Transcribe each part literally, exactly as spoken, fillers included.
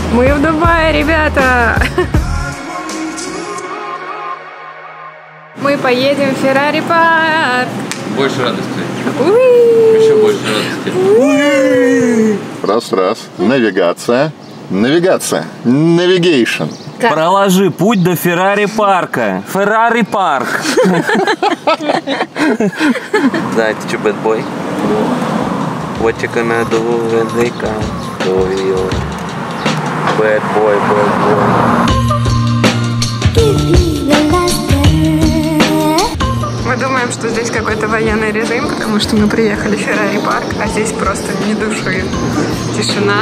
Мы в Дубае, ребята! Мы поедем в Феррари парк. Больше радости. Уи! Еще больше радости. Раз, раз. Навигация. Навигация. Навигейшн. Проложи путь до Феррари парка. Феррари парк. Знаете, что, bad boy? What you gonna do when they come to you? Bad boy, bad boy. Мы думаем, что здесь какой-то военный режим, потому что мы приехали в Феррари парк, а здесь просто ни души. Тишина.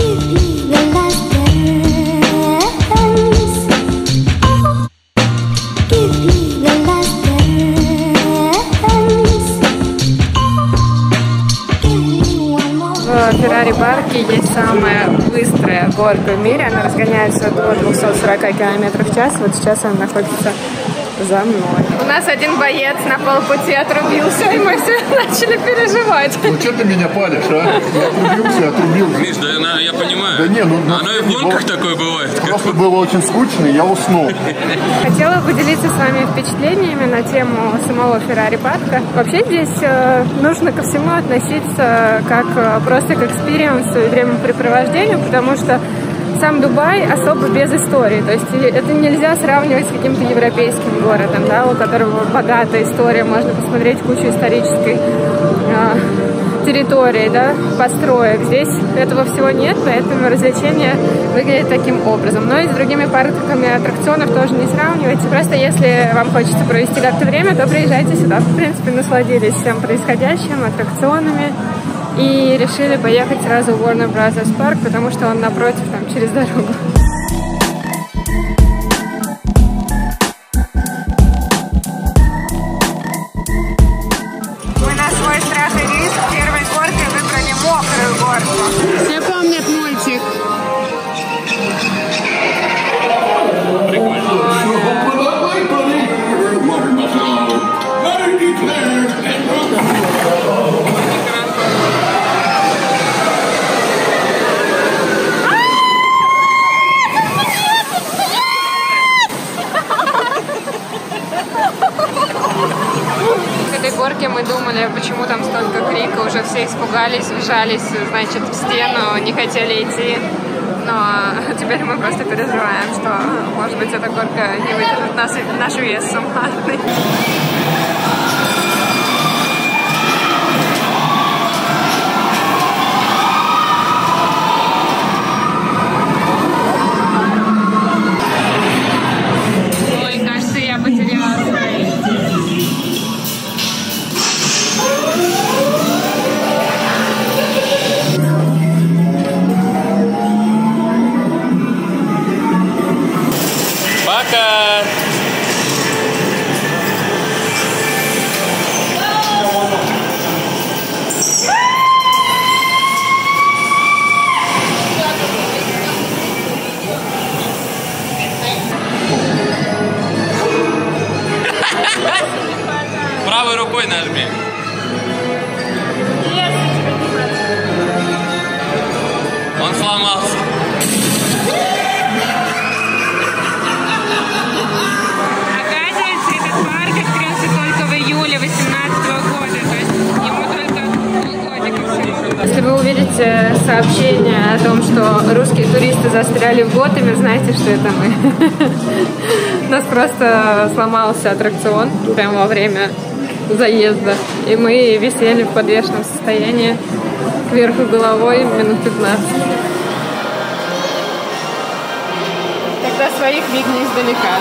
В Феррари парке есть самая быстрая горка в мире. Она разгоняется до двухсот сорока километров в час. Вот сейчас она находится за мной. У нас один боец на полпути отрубился, и мы все начали переживать. Ну что ты меня палишь, а? Я отрубился, отрубился. Миш, да я, я понимаю. Да не, ну... Оно и в гонках было... такое бывает. Просто было очень скучно, и я уснул. Хотела поделиться с вами впечатлениями на тему самого Феррари парка. Вообще здесь э, нужно ко всему относиться как э, просто к экспириенсу и времяпрепровождению, потому что сам Дубай особо без истории. То есть это нельзя сравнивать с каким-то европейским городом, да, у которого богатая история, можно посмотреть кучу исторической э, территории, да, построек. Здесь этого всего нет, поэтому развлечение выглядит таким образом. Но и с другими парками аттракционов тоже не сравнивайте. Просто если вам хочется провести как-то время, то приезжайте сюда. В принципе, насладились всем происходящим, аттракционами. И решили поехать сразу в Warner Brothers парк, потому что он напротив, там, через дорогу. Мы на свой страх и риск в первой горке выбрали мокрую горку. Все помнят мультик. Мы думали, почему там столько крика, уже все испугались, вжались, значит, в стену, не хотели идти. Но теперь мы просто переживаем, что, может быть, эта горка не выдержит наш, наш вес суммарный. Ой, кажется, я потерялась. Пока! Правой рукой нажми. Он сломался. Оказывается, этот парк открылся только в июле две тысячи восемнадцатого года, то есть ему только полгодика всего. Если вы увидите сообщение о том, что русские туристы застряли в Готэме, знаете, что это мы. У нас просто сломался аттракцион прямо во время заезда, и мы висели в подвешенном состоянии кверху головой минут пятнадцать. Тогда своих видно издалека.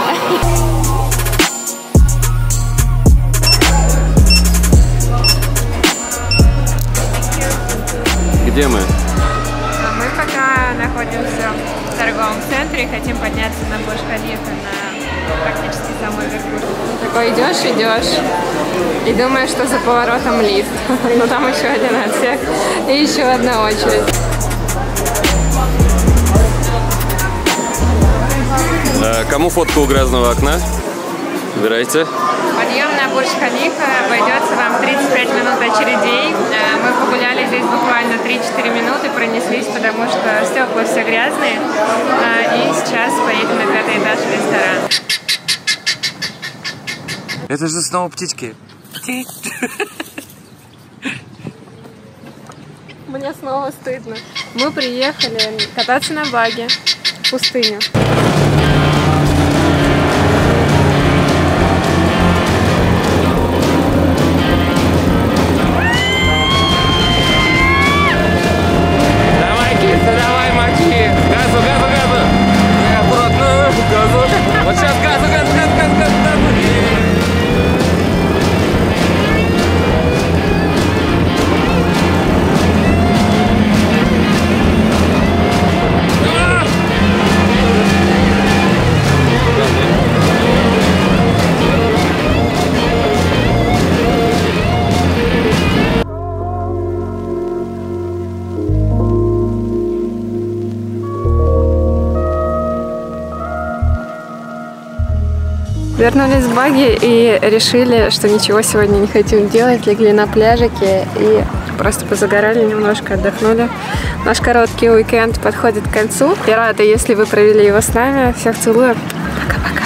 Где мы? Мы пока находимся в торговом центре и хотим подняться на Бурдж-Халифа, на практически самой верхушке. Такой идешь, идешь и думаешь, что за поворотом лифт. Но там еще один отсек и еще одна очередь. А, кому фотку у грязного окна? Выбирайте. Подъем на Бурдж-Халифа обойдется вам тридцать пять минут очередей. Мы погуляли здесь буквально три-четыре минуты, пронеслись, потому что стекла все грязные. И сейчас поедем на пятый этаж в ресторан. Это же снова птички. Мне снова стыдно. Мы приехали кататься на баги в пустыню. Давай, киса, давай, мочи. Газу, газу, газу. Не, аккуратно. Газу. Вот сейчас газу, газу, газу, газу, газу, газу. Вернулись в баги и решили, что ничего сегодня не хотим делать. Легли на пляжике и просто позагорали немножко, отдохнули. Наш короткий уикенд подходит к концу. Я рада, если вы провели его с нами. Всех целую. Пока-пока.